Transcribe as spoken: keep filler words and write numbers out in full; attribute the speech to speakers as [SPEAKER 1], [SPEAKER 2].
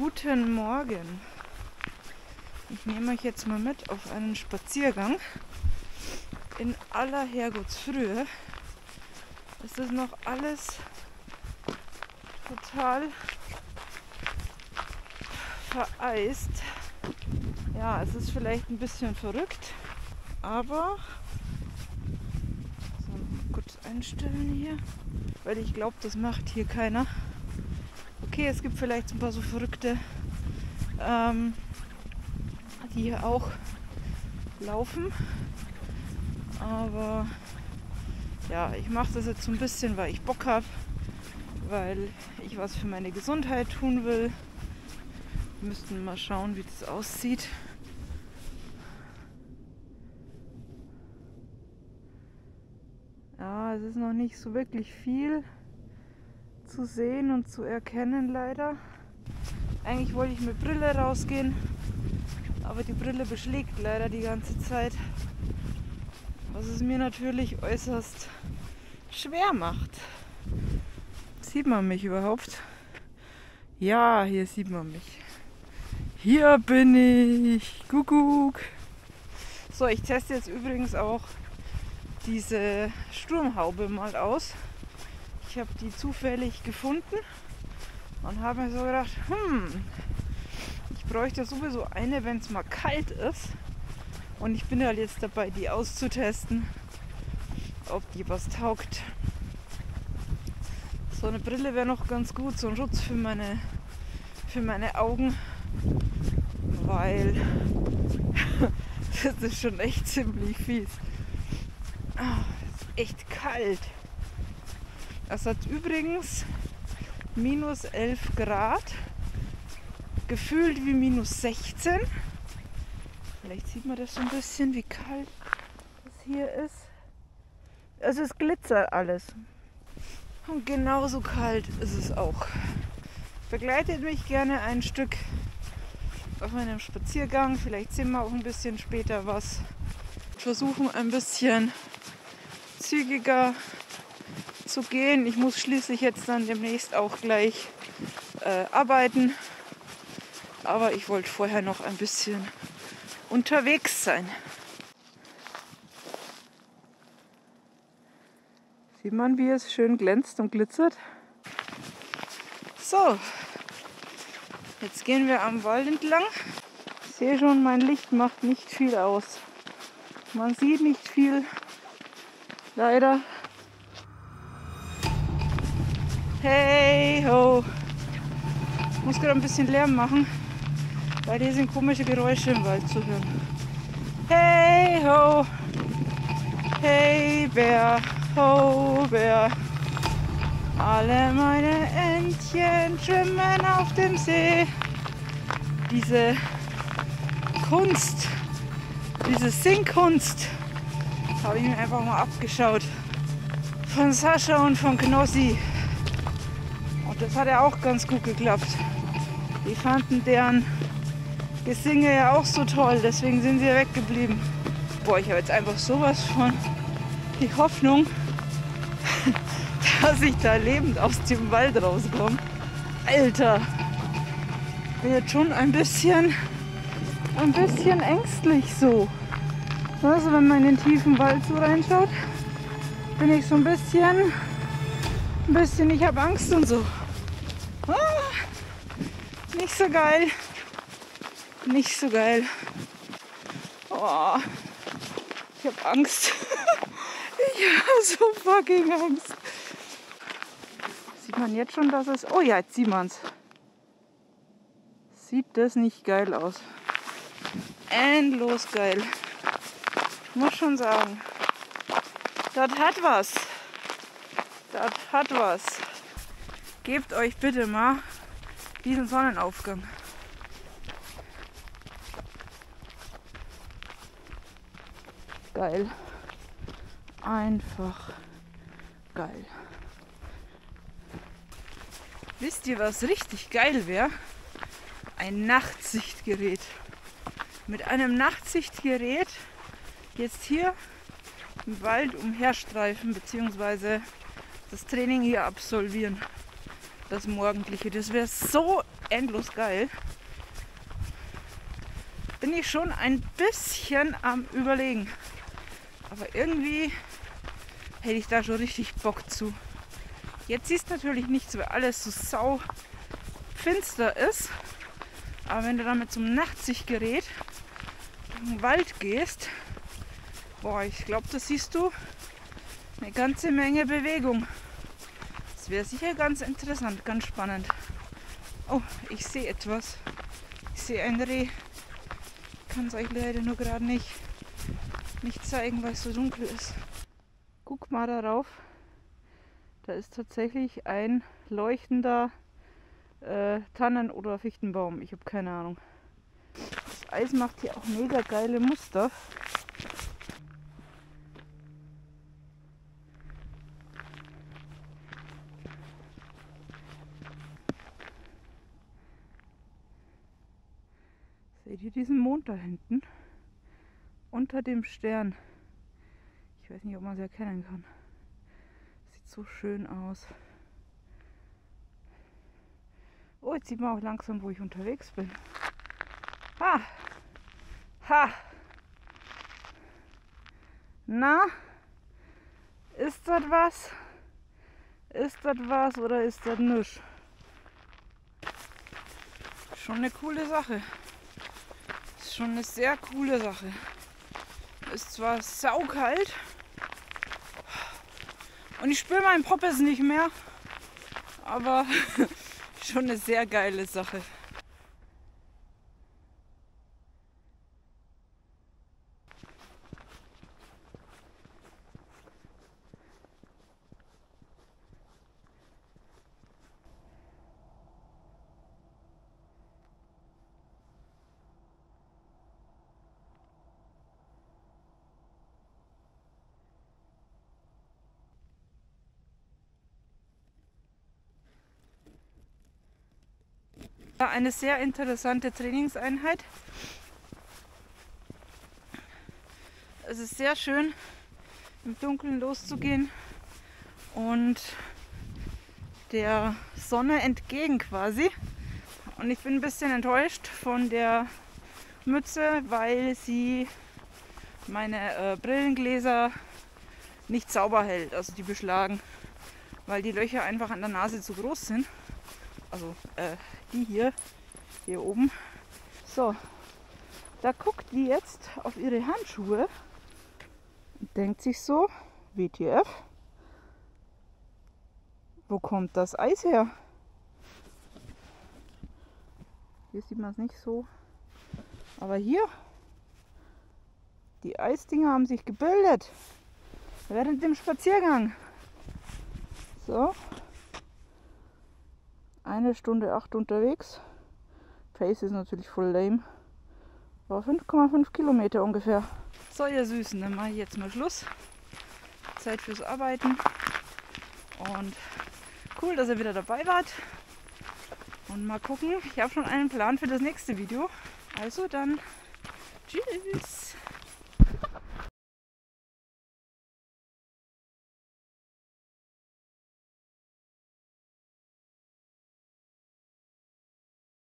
[SPEAKER 1] Guten Morgen. Ich nehme euch jetzt mal mit auf einen Spaziergang in aller Herrgottsfrühe. Es ist noch alles total vereist. Ja, es ist vielleicht ein bisschen verrückt, aber so, mal kurz einstellen hier, weil ich glaube, das macht hier keiner. Okay, es gibt vielleicht ein paar so Verrückte, ähm, die hier auch laufen, aber ja, ich mache das jetzt so ein bisschen, weil ich Bock habe, weil ich was für meine Gesundheit tun will. Wir müssten mal schauen, wie das aussieht. Ja, es ist noch nicht so wirklich viel zu sehen und zu erkennen, leider. Eigentlich wollte ich mit Brille rausgehen, aber die Brille beschlägt leider die ganze Zeit, was es mir natürlich äußerst schwer macht. Sieht man mich überhaupt? Ja, hier sieht man mich. Hier bin ich. Kuckuck. So, ich teste jetzt übrigens auch diese Sturmhaube mal aus. Ich habe die zufällig gefunden und habe mir so gedacht, hm, ich bräuchte sowieso eine, wenn es mal kalt ist. Und ich bin halt jetzt dabei, die auszutesten, ob die was taugt. So eine Brille wäre noch ganz gut, so ein Schutz für meine, für meine Augen, weil das ist schon echt ziemlich fies. Oh, es ist echt kalt. Es hat übrigens minus elf Grad, gefühlt wie minus sechzehn. Vielleicht sieht man das so ein bisschen, wie kalt das hier ist. Also es glitzert alles. Und genauso kalt ist es auch. Begleitet mich gerne ein Stück auf meinem Spaziergang. Vielleicht sehen wir auch ein bisschen später was. Versuchen ein bisschen zügiger zu gehen. Ich muss schließlich jetzt dann demnächst auch gleich äh, arbeiten. Aber ich wollte vorher noch ein bisschen unterwegs sein. Sieht man, wie es schön glänzt und glitzert? So, jetzt gehen wir am Wald entlang. Ich sehe schon, mein Licht macht nicht viel aus. Man sieht nicht viel, leider. Hey ho! Ich muss gerade ein bisschen Lärm machen, weil hier sind komische Geräusche im Wald zu hören. Hey ho! Hey Bär, ho Bär! Alle meine Entchen schwimmen auf dem See. Diese Kunst, diese Singkunst habe ich mir einfach mal abgeschaut. Von Sascha und von Knossi. Und das hat ja auch ganz gut geklappt. Die fanden deren Gesinge ja auch so toll, deswegen sind sie ja weggeblieben. Boah, ich habe jetzt einfach sowas von die Hoffnung, dass ich da lebend aus dem Wald rauskomme. Alter, ich bin jetzt schon ein bisschen, ein bisschen ängstlich so. Also wenn man in den tiefen Wald so reinschaut, bin ich so ein bisschen, ein bisschen, ich habe Angst und so. Ah, nicht so geil. Nicht so geil. Oh, ich habe Angst. Ich habe so fucking Angst. Sieht man jetzt schon, dass es... Oh ja, jetzt sieht man es. Sieht das nicht geil aus. Endlos geil. Muss schon sagen. Das hat was. Das hat was. Gebt euch bitte mal diesen Sonnenaufgang. Geil. Einfach geil. Wisst ihr, was richtig geil wäre? Ein Nachtsichtgerät. Mit einem Nachtsichtgerät jetzt hier im Wald umherstreifen bzw. das Training hier absolvieren. das Morgendliche. Das wäre so endlos geil. Bin ich schon ein bisschen am Überlegen. Aber irgendwie hätte ich da schon richtig Bock zu. Jetzt siehst du natürlich nichts, weil alles so sau finster ist. Aber wenn du dann mit so einem Nachtsichtgerät in den Wald gehst, boah, ich glaube, da siehst du eine ganze Menge Bewegung. Das wäre sicher ganz interessant, ganz spannend. Oh, ich sehe etwas. Ich sehe ein Reh. Ich kann es euch leider nur gerade nicht, nicht zeigen, weil es so dunkel ist. Guck mal darauf. Da ist tatsächlich ein leuchtender äh, Tannen- oder Fichtenbaum. Ich habe keine Ahnung. Das Eis macht hier auch mega geile Muster. Seht ihr diesen Mond da hinten? Unter dem Stern. Ich weiß nicht, ob man es erkennen kann. Sieht so schön aus. Oh, jetzt sieht man auch langsam, wo ich unterwegs bin. Ha! Ha! Na? Ist das was? Ist das was oder ist das nichts? Schon eine coole Sache. Ist schon eine sehr coole Sache. Ist zwar saukalt und ich spüre meinen Poppes nicht mehr, aber schon eine sehr geile Sache. Eine sehr interessante Trainingseinheit. Es ist sehr schön, im Dunkeln loszugehen und der Sonne entgegen quasi. Und ich bin ein bisschen enttäuscht von der Mütze, weil sie meine äh, Brillengläser nicht sauber hält, also die beschlagen, weil die Löcher einfach an der Nase zu groß sind. Also äh, die hier, hier oben. So, da guckt die jetzt auf ihre Handschuhe und denkt sich so, W T F, wo kommt das Eis her? Hier sieht man es nicht so, aber hier, die Eisdinger haben sich gebildet während dem Spaziergang. So. Eine Stunde acht unterwegs. Pace ist natürlich voll lame. Aber fünf Komma fünf Kilometer ungefähr. So, ihr Süßen, dann mache ich jetzt mal Schluss. Zeit fürs Arbeiten. Und cool, dass ihr wieder dabei wart. Und mal gucken. Ich habe schon einen Plan für das nächste Video. Also dann, tschüss.